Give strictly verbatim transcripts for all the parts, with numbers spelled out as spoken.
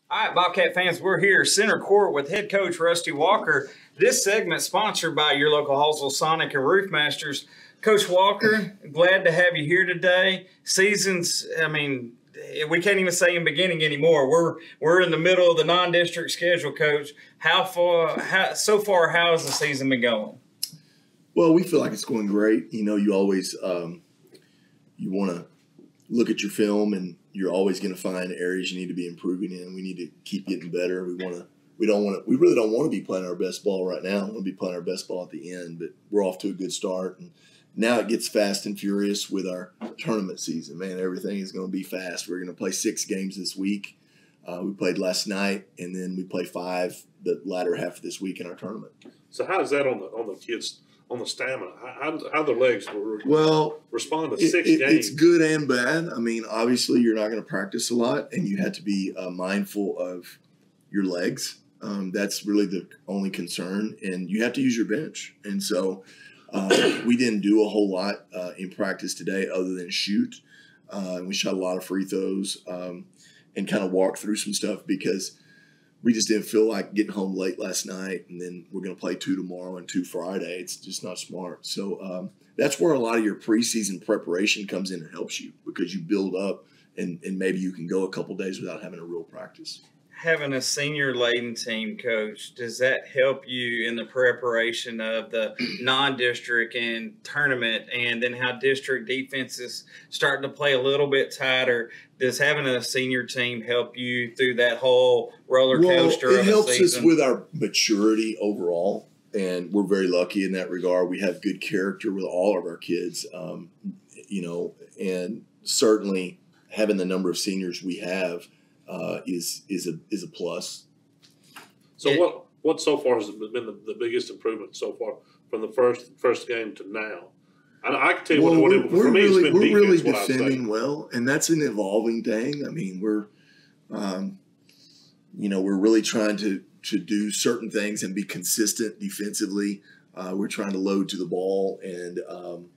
All right, Bobcat fans, we're here center court with head coach Rusty Walker. This segment sponsored by your local Hallsville Sonic and Roof Masters. Coach Walker, glad to have you here today. Seasons, I mean, we can't even say in beginning anymore. We're we're in the middle of the non-district schedule, Coach. How far, how, so far, how has the season been going? Well, we feel like it's going great. You know, you always um, you want to look at your film, and you're always going to find areas you need to be improving in. We need to keep getting better. We want to. We don't want to. We really don't want to be playing our best ball right now. We want to be playing our best ball at the end. But we're off to a good start, and now it gets fast and furious with our tournament season. Man, everything is going to be fast. We're going to play six games this week. Uh, we played last night, and then we play five the latter half of this week in our tournament. So how is that on the on the kids? On the stamina, how how their legs will well respond to it, six it, games? It's good and bad. I mean, obviously, you're not going to practice a lot, and you have to be uh, mindful of your legs. Um, that's really the only concern, and you have to use your bench. And so, uh, we didn't do a whole lot uh, in practice today, other than shoot. Uh, and we shot a lot of free throws um, and kind of walked through some stuff because we just didn't feel like getting home late last night, and then we're going to play two tomorrow and two Friday. It's just not smart. So um, that's where a lot of your preseason preparation comes in and helps you, because you build up, and, and maybe you can go a couple days without having a real practice. Having a senior-laden team, Coach, does that help you in the preparation of the non-district and tournament, and then how district defenses starting to play a little bit tighter? Does having a senior team help you through that whole roller coaster well, it of a helps season? us with our maturity overall, and we're very lucky in that regard. We have good character with all of our kids, um, you know, and certainly having the number of seniors we have Uh, is is a is a plus. So it, what what so far has been the, the biggest improvement so far from the first first game to now? I, I can tell you well, what, we're, what it, for we're me really, it's been we're defense. really what defending well, and that's an evolving thing. I mean, we're um, you know we're really trying to to do certain things and be consistent defensively. Uh, we're trying to load to the ball, and um,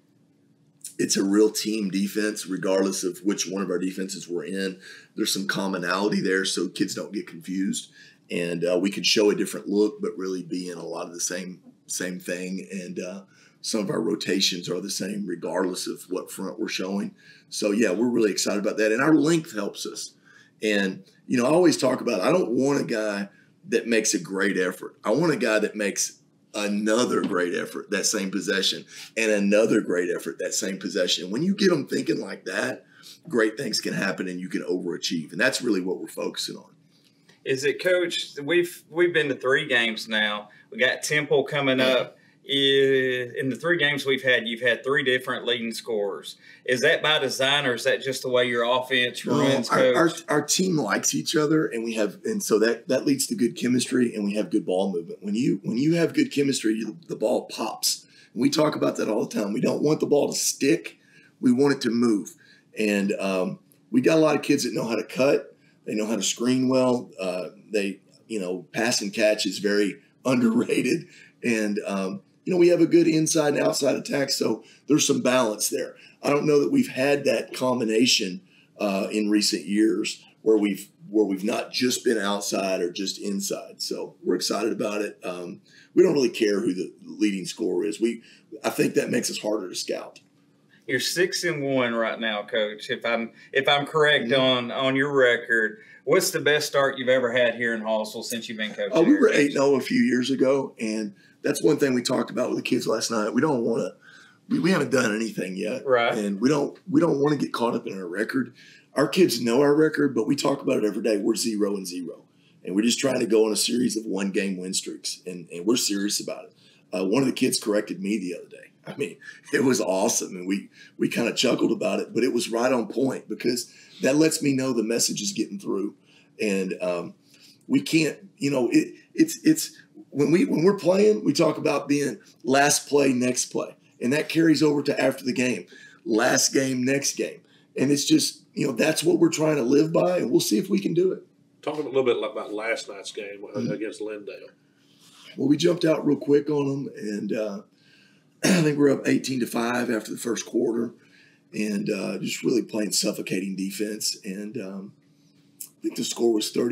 it's a real team defense, regardless of which one of our defenses we're in. There's some commonality there, so kids don't get confused, and uh, we can show a different look, but really be in a lot of the same same thing. And uh, some of our rotations are the same, regardless of what front we're showing. So yeah, we're really excited about that, and our length helps us. And you know, I always talk about, I don't want a guy that makes a great effort. I want a guy that makes another great effort that same possession, and another great effort that same possession. When you get them thinking like that, great things can happen, and you can overachieve. And that's really what we're focusing on. Is it, Coach? We've we've been to three games now. We got Temple coming up. In the three games we've had, you've had three different leading scorers. Is that by design, or is that just the way your offense runs, no, Coach? Our, our, our team likes each other, and we have, and so that that leads to good chemistry, and we have good ball movement. When you when you have good chemistry, you, the ball pops. And we talk about that all the time. We don't want the ball to stick; we want it to move. And um, we got a lot of kids that know how to cut. They know how to screen well. Uh, they, you know, pass and catch is very underrated, and um, you know, we have a good inside and outside attack, so there's some balance there. I don't know that we've had that combination uh, in recent years where we've where we've not just been outside or just inside. So we're excited about it. Um, we don't really care who the leading scorer is. We, I think that makes us harder to scout. You're six and one right now, Coach. If I'm if I'm correct mm-hmm. on on your record, what's the best start you've ever had here in Hallsville since you've been coaching? Oh, we were eight and zero a few years ago, and that's one thing we talked about with the kids last night. We don't want to. We, we haven't done anything yet, right? And we don't. We don't want to get caught up in our record. Our kids know our record, but we talk about it every day. We're zero and zero, and we're just trying to go on a series of one game win streaks, and, and we're serious about it. Uh, one of the kids corrected me the other day. I mean, it was awesome, and we we kind of chuckled about it, but it was right on point, because that lets me know the message is getting through, and um, we can't. You know, it, it's it's. When we when we're playing, we talk about being last play, next play, and that carries over to after the game, last game, next game, and it's just, you know, that's what we're trying to live by, and we'll see if we can do it. Talking a little bit about last night's game mm-hmm. against Lindale. Well, we jumped out real quick on them, and uh, I think we're up eighteen to five after the first quarter, and uh, just really playing suffocating defense. And um, I think the score was thirty.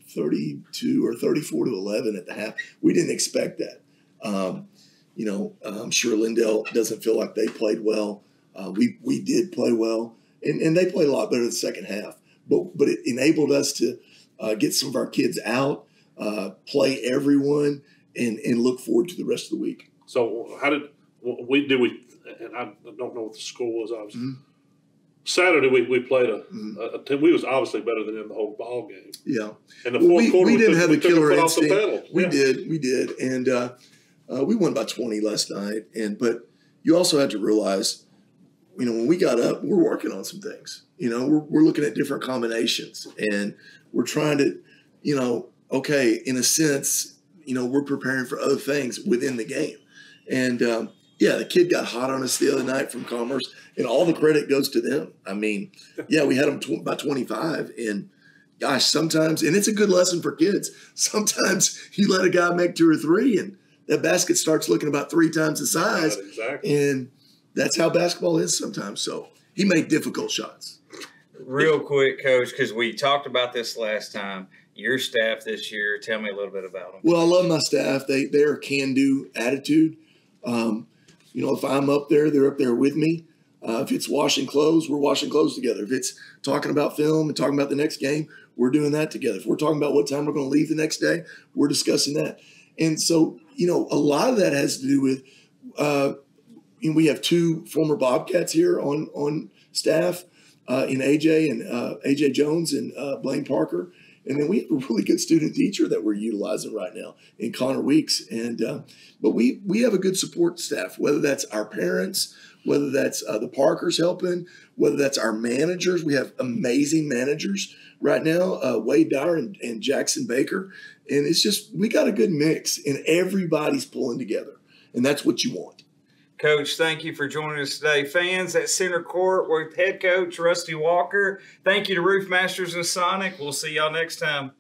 thirty-two or thirty-four to eleven at the half. We didn't expect that. Um, you know, I'm sure Lindell doesn't feel like they played well. Uh, we we did play well, and, and they played a lot better the second half. But but it enabled us to uh, get some of our kids out, uh, play everyone, and and look forward to the rest of the week. So how did we did we? And I don't know what the score was. Obviously, Mm-hmm. Saturday we, we played a, Mm-hmm. a, a team. We was obviously better than them the whole ball game. Yeah, And the well, fourth we, quarter we didn't took, have we the took killer foot off the instinct. pedal. We Yeah. did, we did, and uh, uh, we won by twenty last night. And but you also have to realize, you know, when we got up, we're working on some things. You know, we're we're looking at different combinations, and we're trying to, you know, okay, in a sense, you know, we're preparing for other things within the game. And um, yeah, the kid got hot on us the other night from Commerce, and all the credit goes to them. I mean, yeah, we had them tw- by twenty-five, and gosh, sometimes, and it's a good lesson for kids. Sometimes you let a guy make two or three, and that basket starts looking about three times the size. Right, exactly. And that's how basketball is sometimes. So he made difficult shots. Real quick, Coach, because we talked about this last time. Your staff this year, tell me a little bit about them. Well, I love my staff. They they're a can-do attitude. Um, you know, if I'm up there, they're up there with me. Uh, if it's washing clothes, we're washing clothes together. If it's talking about film and talking about the next game, we're doing that together. If we're talking about what time we're going to leave the next day, we're discussing that. And so, you know, a lot of that has to do with uh, you know, we have two former Bobcats here on on staff, uh, in A J and uh, A J Jones and uh, Blaine Parker. And then we have a really good student teacher that we're utilizing right now in Connor Weeks. And uh, but we we have a good support staff, whether that's our parents, whether that's uh, the Parkers helping, whether that's our managers. We have amazing managers right now, uh, Wade Dyer and, and Jackson Baker. And it's just, we got a good mix, and everybody's pulling together. And that's what you want. Coach, thank you for joining us today. Fans at Center Court with head coach Rusty Walker. Thank you to Roof Masters and Sonic. We'll see y'all next time.